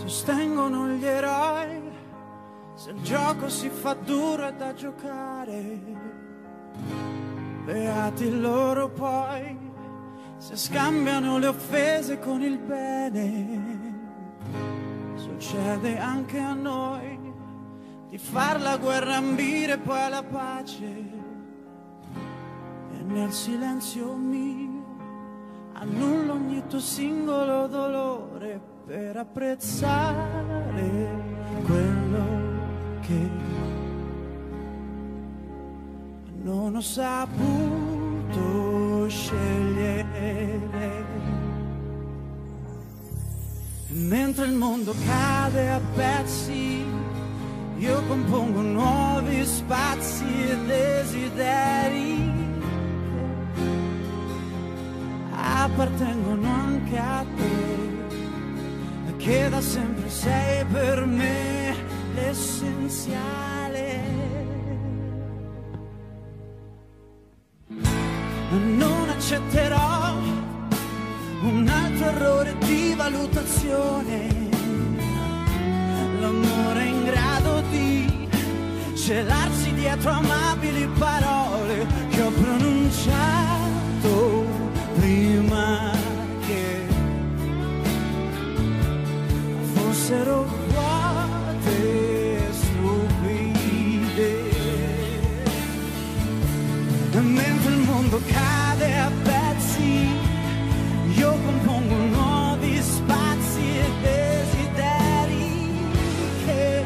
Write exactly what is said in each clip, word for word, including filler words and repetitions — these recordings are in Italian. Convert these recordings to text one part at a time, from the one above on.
sostengono gli eroi, se il gioco si fa duro è da giocare. Beati loro poi, se scambiano le offese con il bene. Succede anche a noi di far la guerra ambire e poi la pace. E nel silenzio mio annullo ogni tuo singolo dolore per apprezzare quello che non ho saputo scegliere. Mentre il mondo cade a pezzi, io compongo nuovi spazi e desideri appartengono anche a te, che da sempre sei per me l'essenziale. Non accetterò un altro errore di valutazione, l'amore è in grado di celarsi dietro amabili parole che ho pronunciato prima che fossero vuote e stupide. Mentre il mondo cade a pezzi, io compongo nuovi spazi e desideri che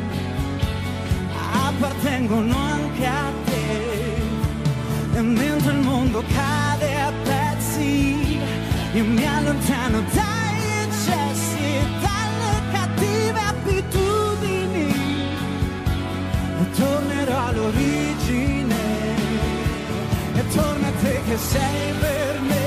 appartengono anche a te. E mentre il mondo cade a pezzi, io mi allontano dagli eccessi e dalle cattive abitudini e tornerò all'origine, e torna a te che sei per me